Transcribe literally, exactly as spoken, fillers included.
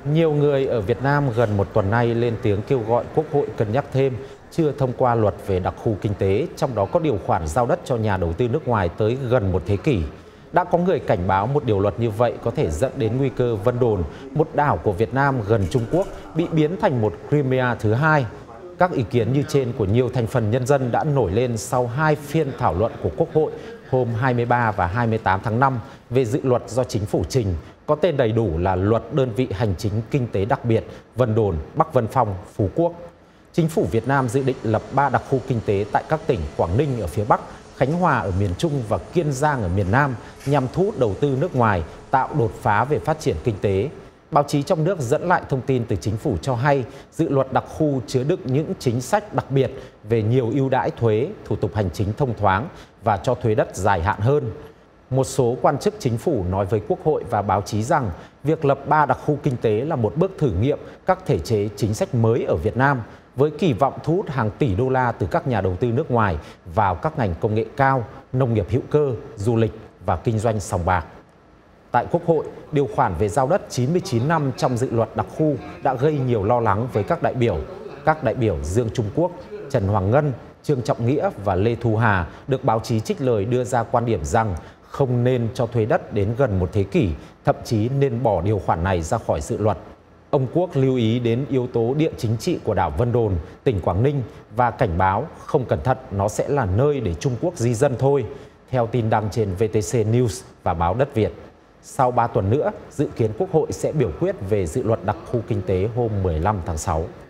Nhiều người ở Việt Nam gần một tuần nay lên tiếng kêu gọi Quốc hội cân nhắc thêm chưa thông qua luật về đặc khu kinh tế, trong đó có điều khoản giao đất cho nhà đầu tư nước ngoài tới gần một thế kỷ. Đã có người cảnh báo một điều luật như vậy có thể dẫn đến nguy cơ Vân Đồn, một đảo của Việt Nam gần Trung Quốc, bị biến thành một Crimea thứ hai. Các ý kiến như trên của nhiều thành phần nhân dân đã nổi lên sau hai phiên thảo luận của Quốc hội hôm hai mươi ba và hai mươi tám tháng năm về dự luật do chính phủ trình, có tên đầy đủ là Luật Đơn vị Hành chính Kinh tế Đặc biệt Vân Đồn, Bắc Vân Phong, Phú Quốc. Chính phủ Việt Nam dự định lập ba đặc khu kinh tế tại các tỉnh Quảng Ninh ở phía Bắc, Khánh Hòa ở miền Trung và Kiên Giang ở miền Nam nhằm thu hút đầu tư nước ngoài, tạo đột phá về phát triển kinh tế. Báo chí trong nước dẫn lại thông tin từ chính phủ cho hay, dự luật đặc khu chứa đựng những chính sách đặc biệt về nhiều ưu đãi thuế, thủ tục hành chính thông thoáng và cho thuê đất dài hạn hơn. Một số quan chức chính phủ nói với Quốc hội và báo chí rằng việc lập ba đặc khu kinh tế là một bước thử nghiệm các thể chế chính sách mới ở Việt Nam, với kỳ vọng thu hút hàng tỷ đô la từ các nhà đầu tư nước ngoài vào các ngành công nghệ cao, nông nghiệp hữu cơ, du lịch và kinh doanh sòng bạc. Tại Quốc hội, điều khoản về giao đất chín mươi chín năm trong dự luật đặc khu đã gây nhiều lo lắng với các đại biểu. Các đại biểu Dương Trung Quốc, Trần Hoàng Ngân, Trương Trọng Nghĩa và Lê Thu Hà được báo chí trích lời đưa ra quan điểm rằng không nên cho thuê đất đến gần một thế kỷ, thậm chí nên bỏ điều khoản này ra khỏi dự luật. Ông Quốc lưu ý đến yếu tố địa chính trị của đảo Vân Đồn, tỉnh Quảng Ninh và cảnh báo không cẩn thận nó sẽ là nơi để Trung Quốc di dân thôi, theo tin đăng trên vê tê xê News và báo Đất Việt. Sau ba tuần nữa, dự kiến Quốc hội sẽ biểu quyết về dự luật đặc khu kinh tế hôm mười lăm tháng sáu.